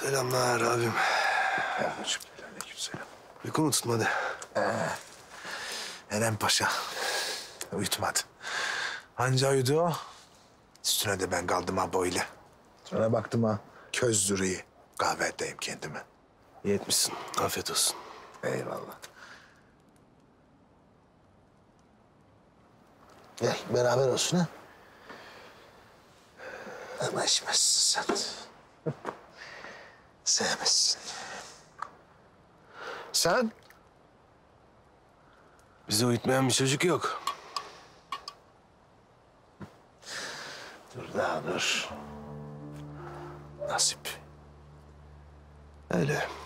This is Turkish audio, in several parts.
Selamlar abim. Aleykümselam. Uyku mu tutmadı? Eren Paşa uyutmadı. Anca uyudu o. Üstüne de ben kaldım ha böyle. Sonra baktım ha köz duruyor. Kahvedeyim kendime. İyi etmişsin. Afiyet olsun. Eyvallah. Gel beraber olsun ha. Ama içmezsin sen. Sevmezsin. Sen? Bizi uyutmayan bir çocuk yok. Dur daha dur. Nasip. Öyle.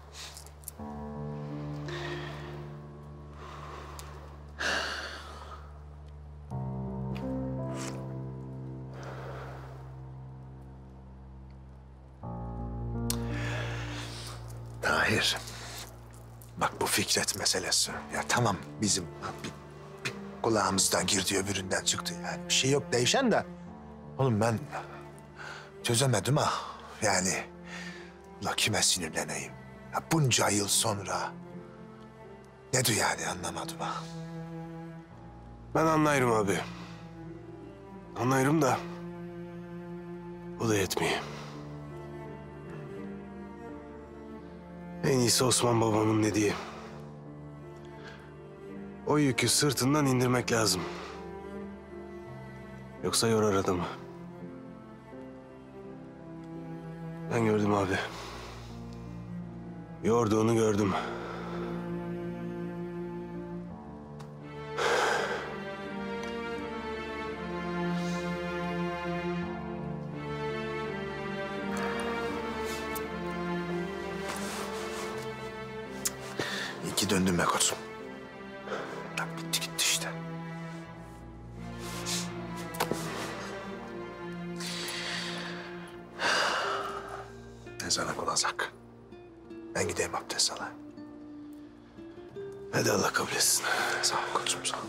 Tahir. Bak bu Fikret meselesi. Ya tamam bizim bir kulağımızdan girdi öbüründen çıktı. Yani bir şey yok değişen de. Oğlum ben çözemedim ha. Yani la kime sinirleneyim? Ya bunca yıl sonra. Ne diyor yani anlamadım ha. Ben anlarım abi. Anlarım da bu da yetmiyor. En iyisi Osman babamın dediği. O yükü sırtından indirmek lazım. Yoksa yorar adamı. Ben gördüm abi. Yorduğunu gördüm. İyi ki döndüm be koçum. Lan bitti gitti işte. Ezana olacak. Ben gideyim abdest alayım. Hadi Allah kabul etsin. Sağ ol koçum sağ ol.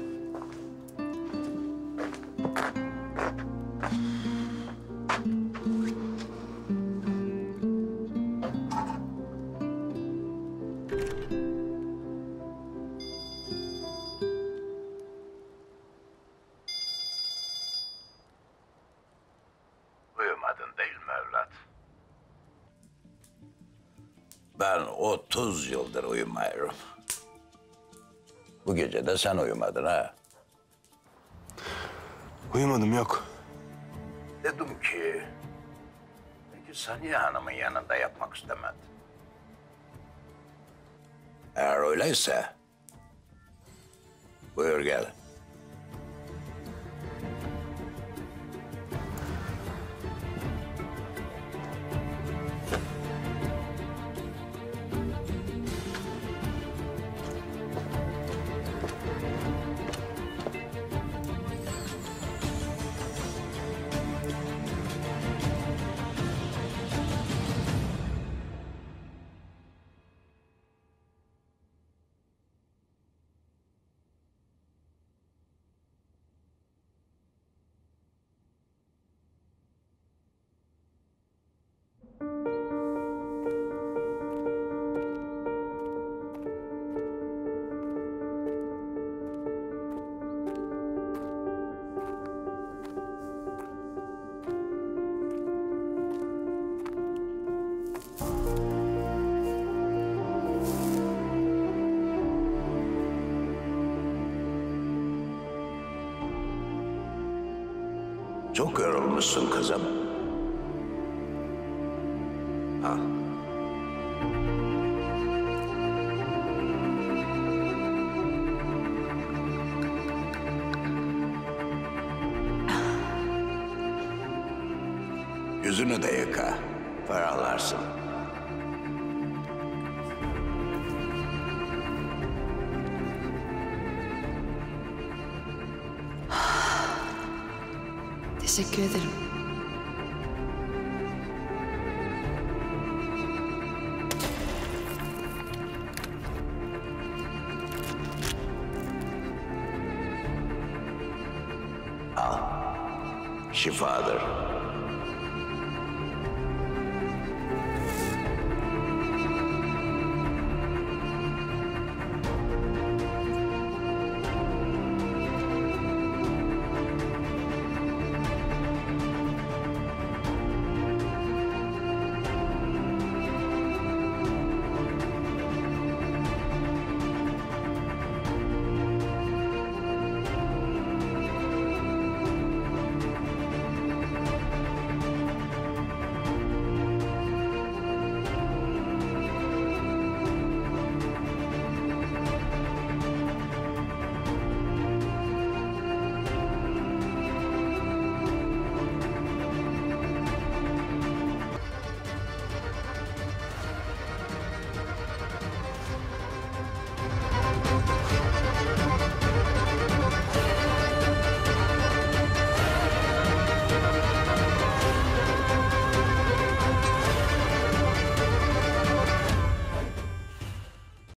Uyumadın değil mi evlat? Ben 30 yıldır uyumuyorum. Bu gece de sen uyumadın ha. Uyumadım yok. Dedim ki... Peki Saniye Hanım'ın yanında yapmak istemedin. Eğer öyleyse... Buyur gel. Çok yorulmuşsun kızım. Ha. Yüzünü de yıka. Ferahlarsın. Teşekkür ederim. Şifadır.